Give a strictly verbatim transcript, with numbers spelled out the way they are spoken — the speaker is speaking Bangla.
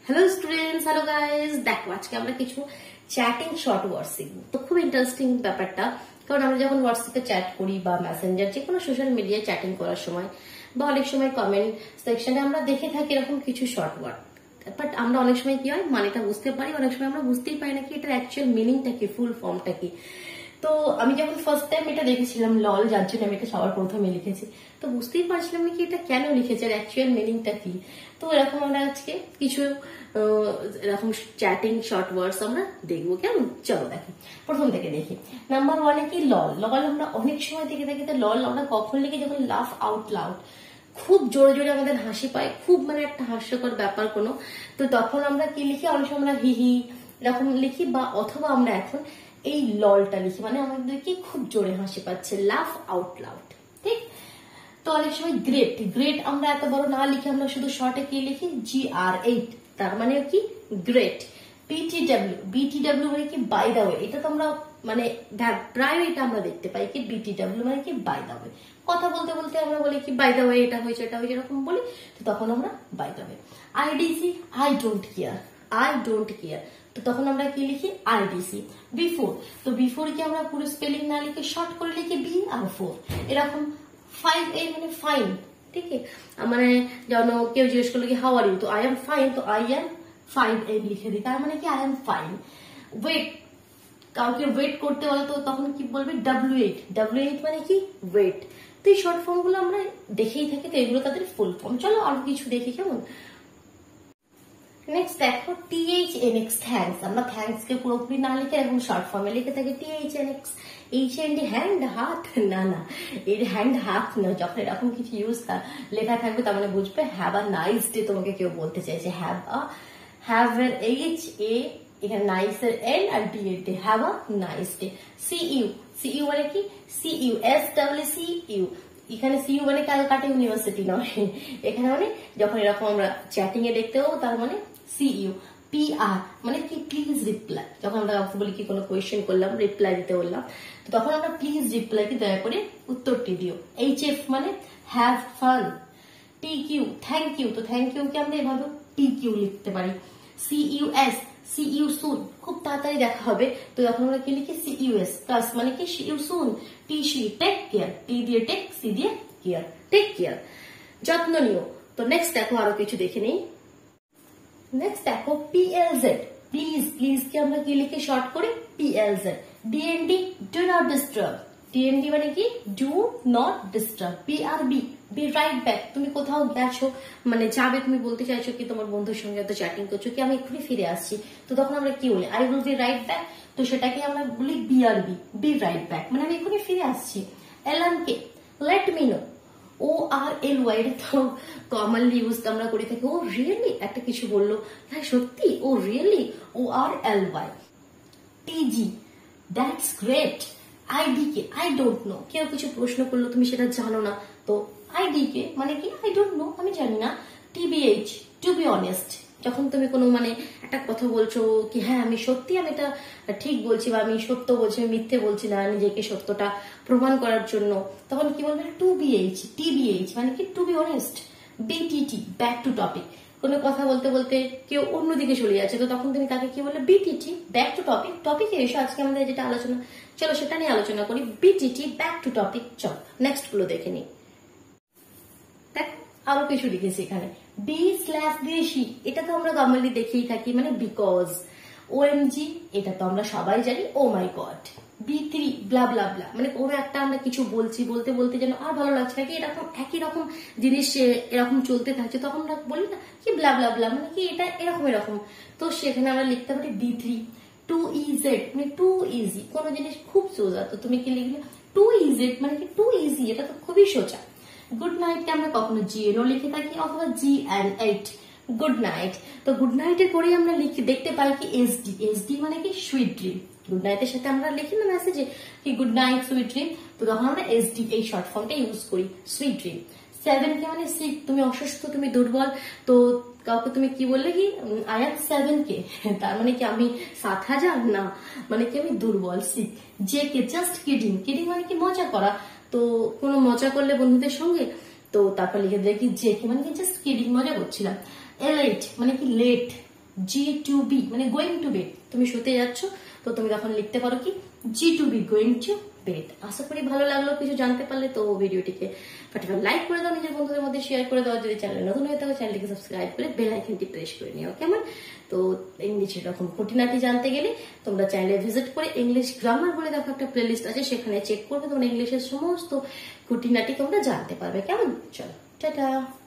Hello students, hello guys. দেখো আজকে আমরা কিছু চ্যাটিং শর্ট ওয়ার্ড শিখবো। তো খুব ইন্টারেস্টিং ব্যাপারটা, কারণ আমরা যখন হোয়াটসঅ্যাপে চ্যাট করি বা মেসেঞ্জার যে কোনো সোশ্যাল মিডিয়ায় চ্যাটিং করার সময় বা অনেক সময় কমেন্ট সেকশনে আমরা দেখে থাকি এরকম কিছু শর্ট ওয়ার্ড, বাট আমরা অনেক সময় কি হয় মানেটা বুঝতে পারি, অনেক সময় আমরা বুঝতেই পারি না কি এটার অ্যাকচুয়াল মিনিংটা কি, ফুল ফর্মটা কি। তো আমি যখন ফার্স্ট টাইম এটা দেখেছিলাম লল, যার জন্য আমি এটা সবার প্রথমে লিখেছি, তো বুঝতেই পারছিলাম না কি এটা কেন লিখেছে, আর অ্যাকচুয়াল মিনিংটা কি। তো এরকম আমরা আজকে কিছু এরকম চ্যাটিং শর্ট ওয়ার্ডস আমরা দেখবো, কেমন? চলো দেখি, প্রথম থেকে দেখি। নাম্বার ওয়ানে কি লল। লল আমরা অনেক সময় দেখে থাকি, তো লল আমরা কখন লিখি? যখন লাফ আউট লাউড, খুব জোরে জোরে আমাদের হাসি পায়, খুব মানে একটা হাস্যকর ব্যাপার কোনো, তো তখন আমরা কি লিখি? অনেক সময় আমরা হি হি এরকম লিখি, বা অথবা আমরা এখন এই ললটা লিখি, মানে আমাদের কি খুব জোরে হাসি পাচ্ছে, লাফ আউট লাউড, ঠিক। তো অনেক সময় গ্রেট, গ্রেট আমরা এত বড় না লিখে আমরা শুধু শর্টে কি লিখি? জি আর এইট, তার মানে কি গ্রেট। বিটিডব্লিউ, বিটিডব্লিউ মানে কি বাই দা ওয়ে, এটা তো আমরা মানে প্রায় এটা আমরা দেখতে পাই কি বিটিডব্লিউ মানে কি বাই দা ওয়ে। কথা বলতে বলতে আমরা বলি কি বাই দা ওয়ে এটা হয়েছে এটা হয়েছে এরকম বলি, তো তখন আমরা by the way. IDC, I don't care, I don't care, তো তখন আমরা কি লিখি? আইডিসি। বিফোর, তো বিফোর কি আমরা পুরো স্পেলিং না লিখে শর্ট করে লিখি বি আর ফোর, এরকম। ফাইভ এ মানে ফাইন, ঠিক আছে। মানে যেন কেউ জিজ্ঞেস করলো কি হাউ আর ইউ, তো আই এম ফাইন, তো আই এম ফাইভ এ লিখে দিই, তার মানে কি আই এম ফাইন। ওয়েট, কাউকে ওয়েট করতে বলে তো তখন কি বলবে? ডাব্লিউ এইট, ডাব্লিউ এইট মানে কি ওয়েট। তো এই শর্ট ফর্ম গুলো আমরা দেখেই থাকি, তো এগুলো তাদের ফুল ফর্ম। চলো আরো কিছু দেখি, কেমন? নেক্সট দেখো টিএইচ এন এক্স, থ্যাঙ্কস। আমরা থ্যাঙ্কস কে পুরোপুরি না লিখে এবং শর্ট ফর্মে লিখে থাকি T H N X. H N D hand হাত, না না এর হ্যান্ড হাত না, যখন এরকম কিছু ইউজ লেখা থাকবে তার মানে বুঝবে হ্যাভ আ নাইস ডে, তোমাকে কেউ বলতে চাইছে হ্যাভ আ, হ্যাভ এর এইচ এ, এখানে নাইস এর এন আর ডি এর day, have a nice day. C U, C U মানে কি? C U S W C U, এখানে সি ইউ মানে ক্যালকাটা ইউনিভার্সিটি নয়, এখানে মানে যখন এরকম আমরা চ্যাটিং এ দেখতে পাবো তার মানে সি ইউ। পি আর মানে কি? প্লিজ রিপ্লাই, যখন আমরা বলি কি কোনো কোয়েশ্চেন করলাম রিপ্লাই দিতে বললাম, তো তখন আমরা প্লিজ রিপ্লাই কি দয়া করে উত্তরটি দিও। এইচ এফ মানে have fun. T Q thank you, তো থ্যাংক ইউ কে আমরা এভাবে টি কিউ লিখতে পারি। C U S, C U soon, খুব তাড়াতাড়ি দেখা হবে, তো যখন আমরা কি লিখি? সি ইউ এস প্লাস মানে কি C U soon. T C take care, T দিয়ে টেক, সি দিয়ে কেয়ার, টেক কেয়ার, যত্ন নিও। তো নেক্সট দেখো আরো কিছু দেখে নেই। নেক্সট দেখো পিএলজেড, প্লিজ, প্লিজ কি আমরা কি লিখে শর্ট করে? PLZ. DND, do not disturb, DND মানে কি? Do not disturb. BRB, be right back, তুমি কোথাও গেছো মানে যাবে, তুমি বলতে চাইছো কি তোমার বন্ধুর সঙ্গে তো চ্যাটিং করছো কি আমি এক্ষুনি ফিরে আসছি, তো তখন আমরা কি বলি? I will be right back, তো সেটাকে আমরা বলি বিআরবি, বি রাইট ব্যাক, মানে আমি এক্ষুনি ফিরে আসছি। LNK, let me know, O R L Y, তো কমনলি ইউজ আমরা করে থাকি। ও রিয়েলি, একটা কিছু বললো, হ্যাঁ সত্যি, oh really, O R L Y. TG, that's great. ID K, I don't know, কেউ কিছু প্রশ্ন করলো তুমি সেটা জানো না, তো আইডি কে মানে কি? আই ডোন্ট নো, আমি জানি না। টিবিএইচ, টু বি অনেস্ট, যখন তুমি কোনো মানে একটা কথা বলছো কি হ্যাঁ আমি সত্যি আমি এটা ঠিক বলছি বা আমি সত্য বলছি, আমি মিথ্যে বলছি না, নিজেকে সত্যটা প্রমাণ করার জন্য, তখন কি বলবে? টু বিএইচ, টিবিএইচ মানে কি? To be honest. BTT, back to topic, কোনো কথা বলতে বলতে কেউ অন্যদিকে চলে যাচ্ছে, তো তখন তুমি তাকে কি বললে? বিটিটি, ব্যাক টু টপিক, টপিকে এসো, আজকে আমাদের যেটা আলোচনা, চলো সেটা নিয়ে আলোচনা করি। BTT, back to topic. চল নেক্সট গুলো দেখে নিই। দেখ আরো কিছু লিখেছি এখানে। বি স্ল্যাশ দিয়ে শি, এটা তো আমরা কমনলি দেখেই থাকি, মানে বিকজ। ওএমজি, এটা তো আমরা সবাই জানি, oh my God. B three, blah blah blah, মানে কোনো একটা আমরা কিছু বলছি, বলতে বলতে যেন আর ভালো লাগছে না কি, এরকম একই রকম জিনিস এরকম চলতে থাকছে, তখন আমরা বলি না কি ব্লা ব্লা ব্লা, মানে কি এটা এরকম এরকম, তো সেখানে আমরা লিখতে পারি বি থ্রি। টু ইজেড মানে টু ইজি, কোনো জিনিস খুব সোজা, তো তুমি কি লিখলে? টু ইজেড মানে কি টু ইজি, এটা তো খুবই সোজা। গুড নাইট কে আমরা কখনো জি এনও লিখে থাকি অথবা G N eight, good night, তো গুড নাইটের পরে আমরা লিখি দেখতে পাই কি এসডি, এসডি মানে কি সুইট ড্রিম। গুড নাইটের সাথে আমরা লিখি না মেসেজে কি গুড নাইট সুইট ড্রিম, তো তখন আমরা এসডি এই শর্ট ফর্মটা ইউজ করি, সুইট ড্রিম। সেভেন কে মানে সিক, তুমি অসুস্থ, তুমি দুর্বল, তো কাউকে তুমি কি বললে কি আই এম সেভেন কে, তার মানে কি আমি সাত হাজার না, মানে কি আমি দুর্বল, sick. J K just kidding, kidding মানে কি মজা করা, তো কোনো মজা করলে বন্ধুদের সঙ্গে, তো তারপর লিখে দেয় কি জে কে মানে কি জাস্ট কিডিং, মজা করছিলাম। এল এইট মানে কি লেট, জি টু বি মানে গোয়িং টু বেড, তুমি শুতে যাচ্ছ, তো তুমি তখন লিখতে পারো কি G two B going to bed. আশা করি ভালো লাগলো কিছু জানতে পারলে। তো ভিডিওটিকে ফাটাফাট লাইক করে দাও, নিজের বন্ধুদের মধ্যে শেয়ার করে দাও। যদি চ্যানেল নতুন হয়ে থাকো চ্যানেলটিকে সাবস্ক্রাইব করে বেল আইকনটি প্রেস করে নিও, কেমন? তো ইংলিশ এরকম খুঁটিনাটি জানতে গেলে তোমরা চ্যানেলে ভিজিট করে ইংলিশ গ্রামার বলে দেখো একটা প্লেলিস্ট আছে, সেখানে চেক করবে, তোমরা ইংলিশের সমস্ত খুঁটিনাটি তোমরা জানতে পারবে, কেমন? চলো টাটা।